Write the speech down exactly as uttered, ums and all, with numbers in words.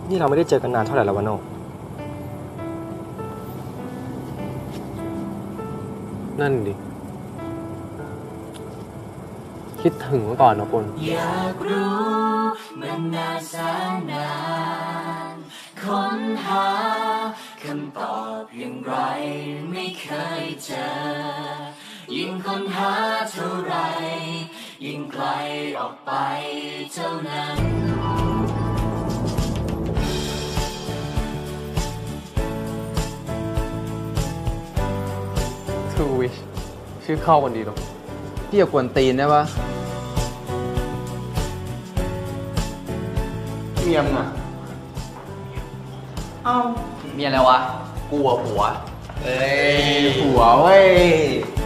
นี่เราไม่ได้เจอกันนานเท่าไหร่แล้ววะโน่นั่นดิคิดถึงเมื่อก่อนนะปนอยากรู้มันนานแสนนานค้นหาคำตอบอย่างไรไม่เคยเจอยิ่งค้นหาเท่าไรยิ่งไกลออกไปเท่านั้นทูวิชชื่อเข้ากันดีหรอพี่อย่ากวนตีนได้ปะเมียมอ่ะเอ้าเมียอะไรวะกลัวผัวเอ้ยผัวเว้ย